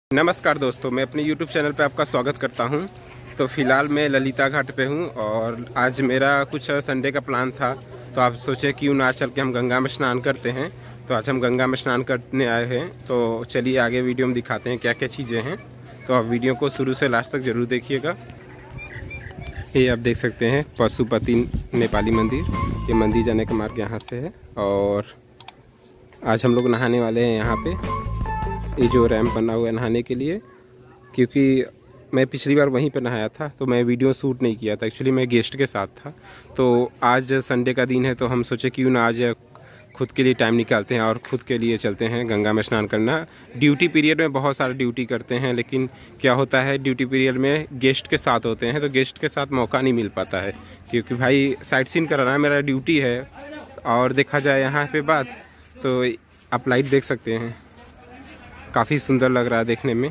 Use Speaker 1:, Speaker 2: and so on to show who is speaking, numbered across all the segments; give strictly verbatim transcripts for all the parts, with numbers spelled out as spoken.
Speaker 1: नमस्कार दोस्तों, मैं अपने YouTube चैनल पे आपका स्वागत करता हूं। तो फ़िलहाल मैं ललिता घाट पे हूं और आज मेरा कुछ संडे का प्लान था, तो आप सोचे क्यों ना चल के हम गंगा में स्नान करते हैं। तो आज हम गंगा में स्नान करने आए हैं, तो चलिए आगे वीडियो में दिखाते हैं क्या क्या चीज़ें हैं। तो आप वीडियो को शुरू से लास्ट तक ज़रूर देखिएगा। ये आप देख सकते हैं पशुपति नेपाली मंदिर। ये मंदिर जाने का मार्ग यहाँ से है और आज हम लोग नहाने वाले हैं यहाँ पे। ये जो रैंप बना हुआ है नहाने के लिए, क्योंकि मैं पिछली बार वहीं पे नहाया था तो मैं वीडियो शूट नहीं किया था। एक्चुअली मैं गेस्ट के साथ था। तो आज संडे का दिन है तो हम सोचे क्यों ना आज खुद के लिए टाइम निकालते हैं और खुद के लिए चलते हैं गंगा में स्नान करना। ड्यूटी पीरियड में बहुत सारे ड्यूटी करते हैं, लेकिन क्या होता है ड्यूटी पीरियड में गेस्ट के साथ होते हैं तो गेस्ट के साथ मौका नहीं मिल पाता है, क्योंकि भाई साइट सीन कराना मेरा ड्यूटी है। और देखा जाए यहाँ पे बात, तो आप लाइट देख सकते हैं, काफ़ी सुंदर लग रहा है देखने में।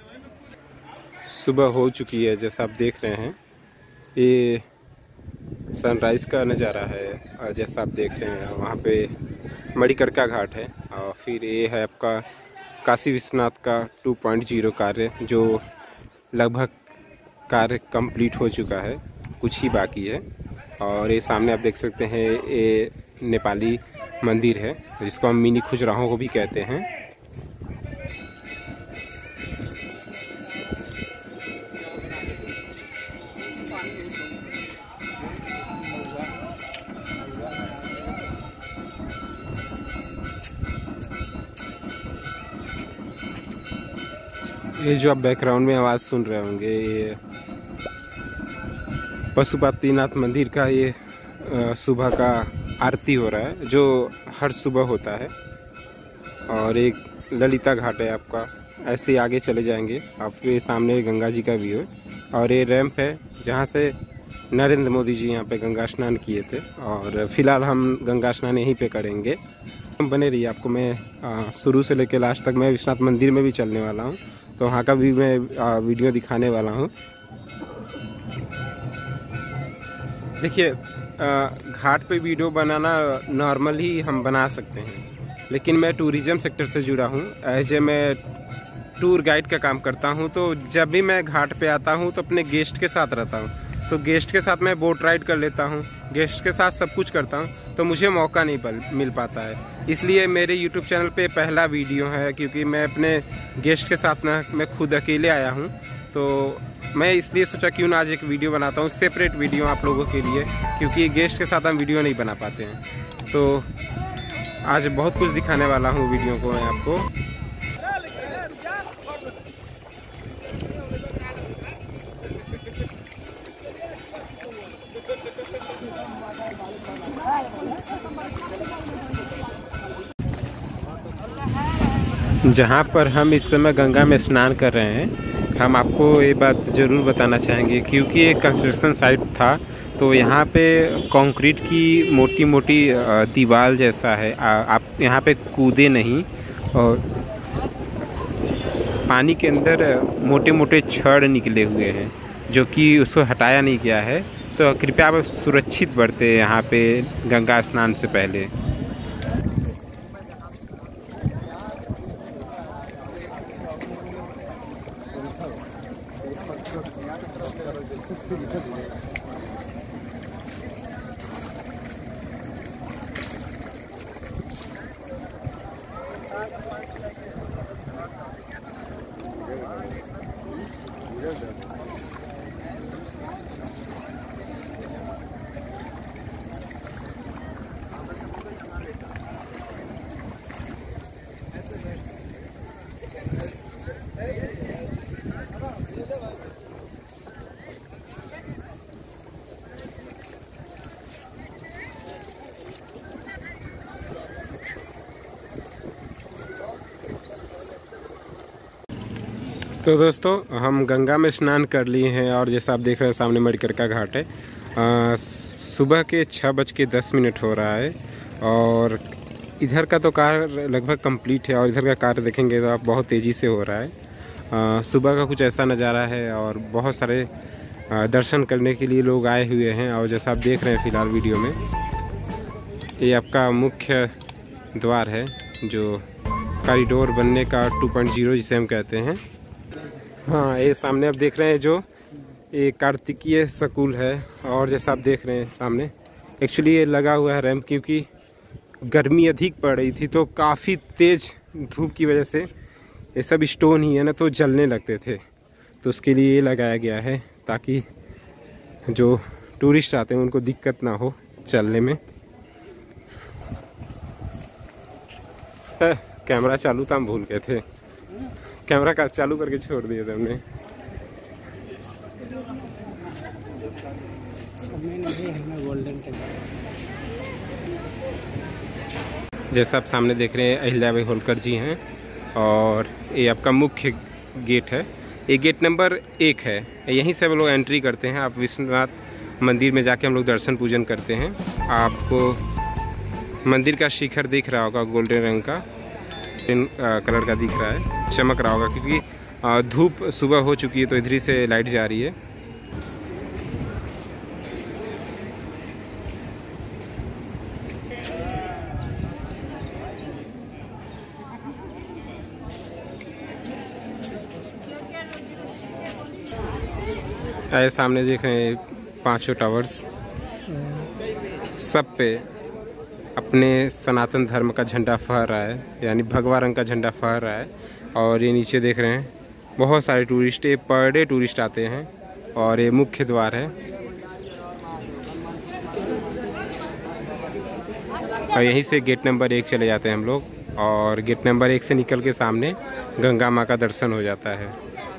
Speaker 1: सुबह हो चुकी है जैसा आप देख रहे हैं। ये सनराइज़ का नज़ारा है और जैसा आप देख रहे हैं वहाँ पे मणिकर्णिका घाट है। और फिर ये है आपका काशी विश्वनाथ का टू पॉइंट ज़ीरो कार्य, जो लगभग कार्य कंप्लीट हो चुका है, कुछ ही बाकी है। और ये सामने आप देख सकते हैं ये नेपाली मंदिर है जिसको हम मिनी खजुराहो को भी कहते हैं। ये जो आप बैकग्राउंड में आवाज़ सुन रहे होंगे, ये पशुपतिनाथ मंदिर का ये सुबह का आरती हो रहा है जो हर सुबह होता है। और एक ललिता घाट है आपका, ऐसे ही आगे चले जाएंगे आपके सामने गंगा जी का व्यू है। और ये रैंप है जहाँ से नरेंद्र मोदी जी यहाँ पे गंगा स्नान किए थे। और फिलहाल हम गंगा स्नान यहीं पे करेंगे। बने रहिए, आपको मैं शुरू से लेकर लास्ट तक मैं विश्वनाथ मंदिर में भी चलने वाला हूँ, तो वहाँ का भी मैं आ, वीडियो दिखाने वाला हूँ। देखिए, घाट पे वीडियो बनाना नॉर्मली हम बना सकते हैं, लेकिन मैं टूरिज़्म सेक्टर से जुड़ा हूँ। एज ए मैं टूर गाइड का काम करता हूँ, तो जब भी मैं घाट पे आता हूँ तो अपने गेस्ट के साथ रहता हूँ। तो गेस्ट के साथ मैं बोट राइड कर लेता हूँ, गेस्ट के साथ सब कुछ करता हूँ, तो मुझे मौका नहीं मिल पाता है। इसलिए मेरे यूट्यूब चैनल पे पहला वीडियो है, क्योंकि मैं अपने गेस्ट के साथ ना मैं खुद अकेले आया हूँ। तो मैं इसलिए सोचा क्यों ना आज एक वीडियो बनाता हूँ, सेपरेट वीडियो आप लोगों के लिए, क्योंकि गेस्ट के साथ हम वीडियो नहीं बना पाते हैं। तो आज बहुत कुछ दिखाने वाला हूँ वीडियो को मैं आपको। जहाँ पर हम इस समय गंगा में स्नान कर रहे हैं, हम आपको ये बात ज़रूर बताना चाहेंगे, क्योंकि एक कंस्ट्रक्शन साइट था तो यहाँ पे कंक्रीट की मोटी मोटी दीवार जैसा है। आप यहाँ पे कूदे नहीं, और पानी के अंदर मोटे मोटे छड़ निकले हुए हैं जो कि उसको हटाया नहीं गया है। तो कृपया आप सुरक्षित बरतें यहाँ पे गंगा स्नान से पहले। तो दोस्तों, हम गंगा में स्नान कर लिए हैं और जैसा आप देख रहे हैं सामने मणिकर्णिका घाट है। आ, सुबह के छः बज के दस मिनट हो रहा है और इधर का तो कार्य लगभग कंप्लीट है, और इधर का कार्य देखेंगे तो आप बहुत तेज़ी से हो रहा है। आ, सुबह का कुछ ऐसा नज़ारा है और बहुत सारे आ, दर्शन करने के लिए लोग आए हुए हैं। और जैसा आप देख रहे हैं फ़िलहाल वीडियो में, ये आपका मुख्य द्वार है जो कॉरिडोर बनने का टू पॉइंट ज़ीरो जिसे हम कहते हैं। हाँ, ये सामने आप देख रहे हैं जो ये कार्तिकीय स्कूल है, और जैसा आप देख रहे हैं सामने एक्चुअली ये लगा हुआ है रैंप, क्योंकि गर्मी अधिक पड़ रही थी तो काफ़ी तेज़ धूप की वजह से ये सब स्टोन ही है ना तो जलने लगते थे, तो उसके लिए ये लगाया गया है ताकि जो टूरिस्ट आते हैं उनको दिक्कत ना हो चलने में। कैमरा चालू था, हम भूल गए थे, कैमरा का चालू करके छोड़ दिए थे हमने। जैसा आप सामने देख रहे हैं अहिल्याबाई होलकर जी हैं, और ये आपका मुख्य गेट है, ये गेट नंबर एक है, यहीं से हम लोग एंट्री करते हैं। आप विश्वनाथ मंदिर में जाके हम लोग दर्शन पूजन करते हैं। आपको मंदिर का शिखर दिख रहा होगा, गोल्डन रंग का कलर का दिख रहा है, चमक रहा होगा, क्योंकि धूप सुबह हो चुकी है तो इधर ही से लाइट जा रही है। आए सामने देख रहे हैं पांचों टावर्स, सब पे अपने सनातन धर्म का झंडा फहर रहा है, यानी भगवा रंग का झंडा फहर रहा है। और ये नीचे देख रहे हैं बहुत सारे टूरिस्ट, ये पर डे टूरिस्ट आते हैं, और ये मुख्य द्वार है। और यहीं से गेट नंबर एक चले जाते हैं हम लोग, और गेट नंबर एक से निकल के सामने गंगा माँ का दर्शन हो जाता है।